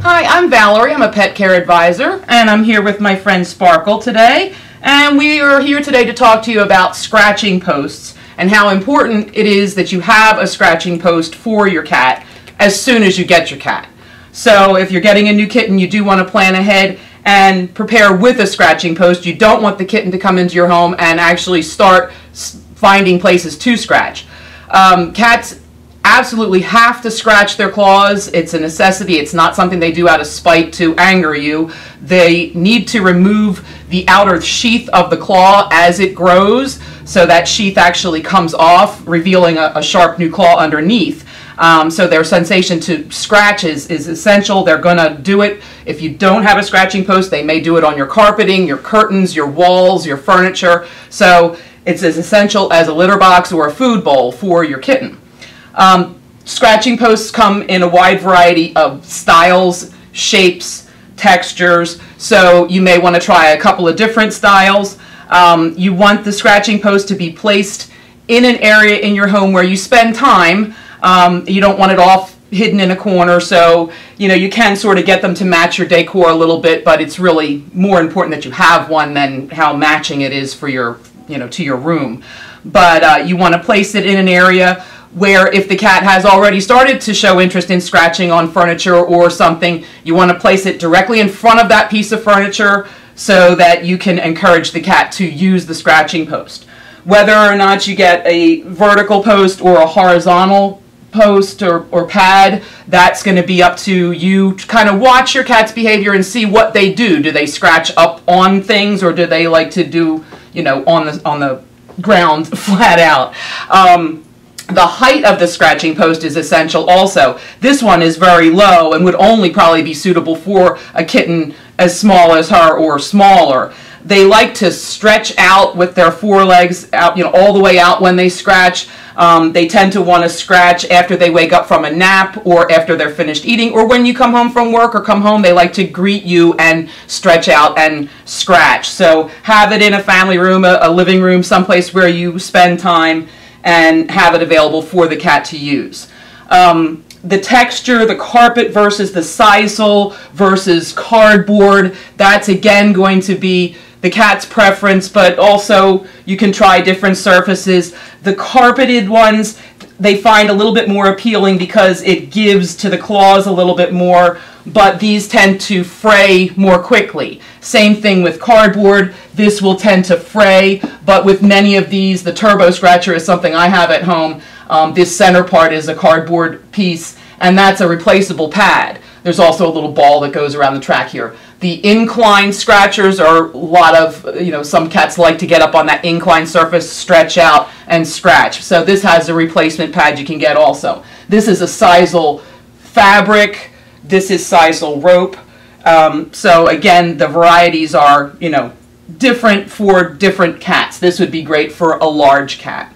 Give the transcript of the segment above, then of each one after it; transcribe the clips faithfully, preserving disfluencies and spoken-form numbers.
Hi, I'm Valerie. I'm a pet care advisor, and I'm here with my friend Sparkle today. And we are here today to talk to you about scratching posts and how important it is that you have a scratching post for your cat as soon as you get your cat. So if you're getting a new kitten, you do want to plan ahead and prepare with a scratching post. You don't want the kitten to come into your home and actually start finding places to scratch. Um, cats absolutely have to scratch their claws. It's a necessity. It's not something they do out of spite to anger you. They need to remove the outer sheath of the claw as it grows, so that sheath actually comes off, revealing a, a sharp new claw underneath. Um, so their sensation to scratch is, is essential. They're going to do it. If you don't have a scratching post, they may do it on your carpeting, your curtains, your walls, your furniture. So it's as essential as a litter box or a food bowl for your kitten. Um, scratching posts come in a wide variety of styles, shapes, textures, so you may want to try a couple of different styles. Um, you want the scratching post to be placed in an area in your home where you spend time. Um, you don't want it off hidden in a corner, so you know you can sort of get them to match your decor a little bit, but it's really more important that you have one than how matching it is for your, you know, to your room. But uh, you want to place it in an area where if the cat has already started to show interest in scratching on furniture or something, you want to place it directly in front of that piece of furniture so that you can encourage the cat to use the scratching post. Whether or not you get a vertical post or a horizontal post or, or pad, that's going to be up to you to kind of watch your cat's behavior and see what they do. Do they scratch up on things, or do they like to do, you know, on the, on the ground flat out? Um, The height of the scratching post is essential also. This one is very low and would only probably be suitable for a kitten as small as her or smaller. They like to stretch out with their forelegs out, you know, all the way out when they scratch. Um, they tend to want to scratch after they wake up from a nap or after they're finished eating, or when you come home from work or come home, they like to greet you and stretch out and scratch. So have it in a family room, a, a living room, someplace where you spend time, and have it available for the cat to use. Um, the texture, the carpet versus the sisal versus cardboard, that's again going to be the cat's preference, but also you can try different surfaces. The carpeted ones, they find a little bit more appealing because it gives to the claws a little bit more, but these tend to fray more quickly. Same thing with cardboard. This will tend to fray, but with many of these, the turbo scratcher is something I have at home. Um, this center part is a cardboard piece, and that's a replaceable pad. There's also a little ball that goes around the track here. The incline scratchers are a lot of, you know, some cats like to get up on that incline surface, stretch out, and scratch. So this has a replacement pad you can get also. This is a sisal fabric. This is sisal rope. Um, so again, the varieties are, you know, different for different cats. This would be great for a large cat.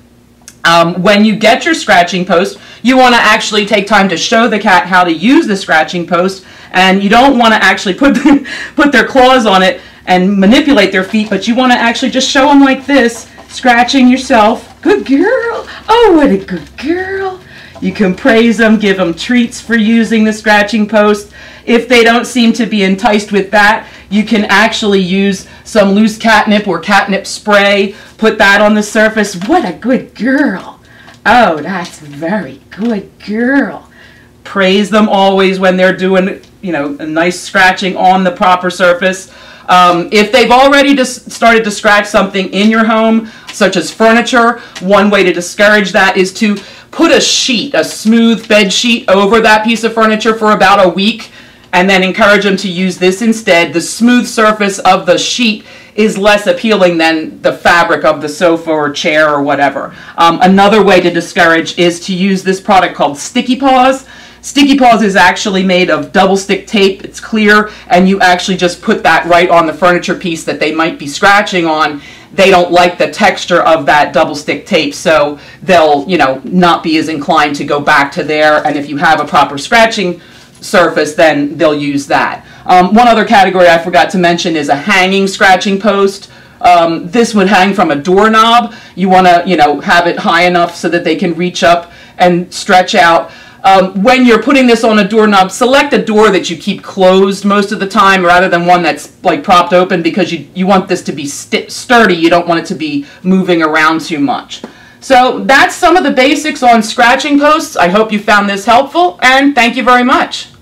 Um, when you get your scratching post, you want to actually take time to show the cat how to use the scratching post, and you don't want to actually put them, put their claws on it and manipulate their feet, but you want to actually just show them like this, scratching yourself. Good girl. Oh, what a good girl. You can praise them, give them treats for using the scratching post. If they don't seem to be enticed with that, you can actually use some loose catnip or catnip spray, put that on the surface. What a good girl. Oh, that's very good girl. Praise them always when they're doing, you know, a nice scratching on the proper surface. Um, if they've already just started to scratch something in your home, such as furniture, one way to discourage that is to put a sheet, a smooth bed sheet over that piece of furniture for about a week, and then encourage them to use this instead. The smooth surface of the sheet is less appealing than the fabric of the sofa or chair or whatever. Um, another way to discourage is to use this product called Sticky Paws. Sticky Paws is actually made of double stick tape. It's clear, and you actually just put that right on the furniture piece that they might be scratching on. They don't like the texture of that double stick tape, so they'll, you know, not be as inclined to go back to there. And if you have a proper scratching surface, then they'll use that. Um, one other category I forgot to mention is a hanging scratching post. Um, this would hang from a doorknob. You want to, you know, have it high enough so that they can reach up and stretch out. Um, when you're putting this on a doorknob, select a door that you keep closed most of the time rather than one that's like propped open, because you, you want this to be st sturdy. You don't want it to be moving around too much. So that's some of the basics on scratching posts. I hope you found this helpful, and thank you very much.